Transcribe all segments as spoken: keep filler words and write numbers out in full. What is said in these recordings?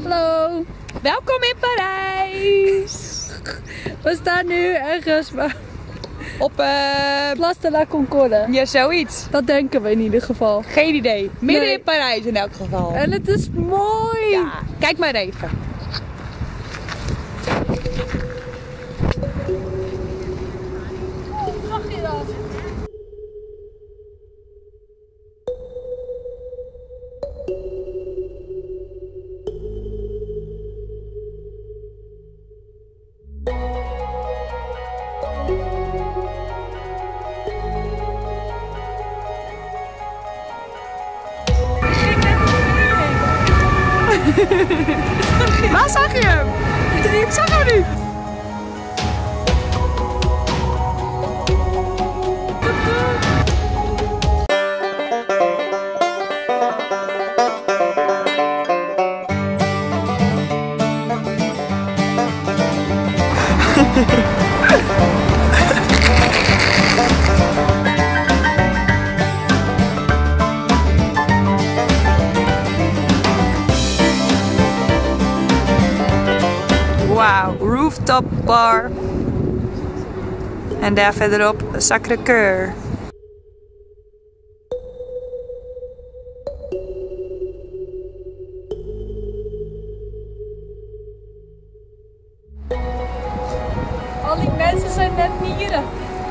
Hallo, welkom in Parijs. We staan nu ergens op uh, Place de la Concorde. Ja, zoiets. Dat denken we in ieder geval. Geen idee. Midden nee. in Parijs in elk geval. En het is mooi. Ja, kijk maar even. Zag je dat? Waar zag je hem? Ik zag hem niet. Wauw, rooftop bar. En daar verderop Sacré-Cœur. Al die mensen zijn net mieren.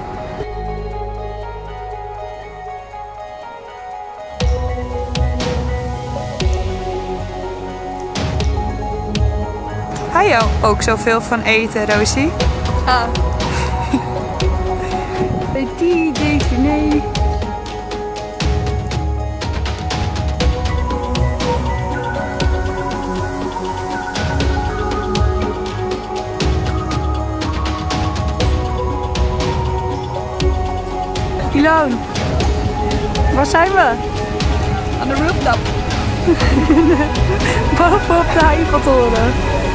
Hou je ook zoveel van eten, Rosie? Ah. Petit déjeuner. Ilona, waar zijn we? Aan de rooftop. Bovenop de Eiffeltoren.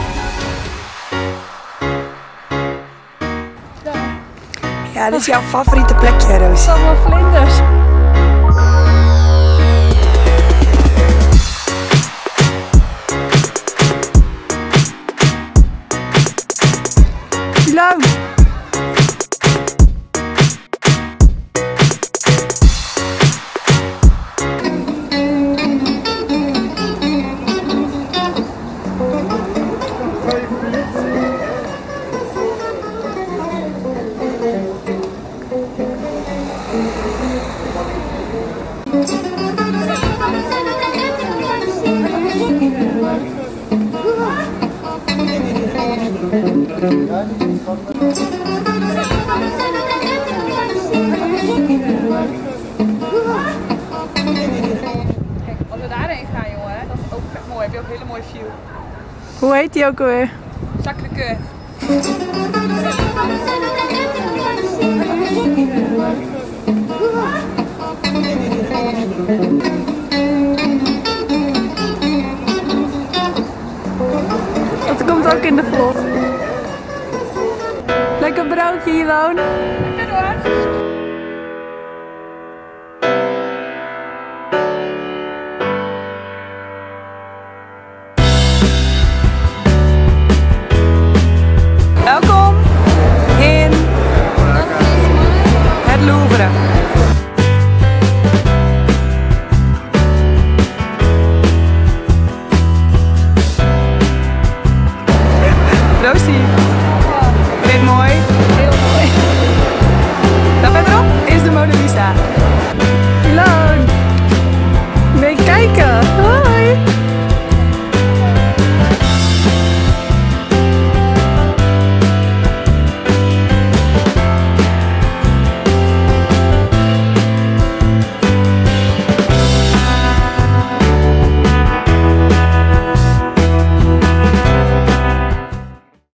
Ja, dit is jouw favoriete plekje, Roos. Allemaal vlinders. Ilona. Kijk, als we daarheen gaan, jongen, dat is ook echt mooi. Heb je ook een hele mooie view. Hoe heet die ook alweer? Sacré-Cœur. Dat komt ook in de vlog. Lekker broodje, Ilona. Lekker hoor.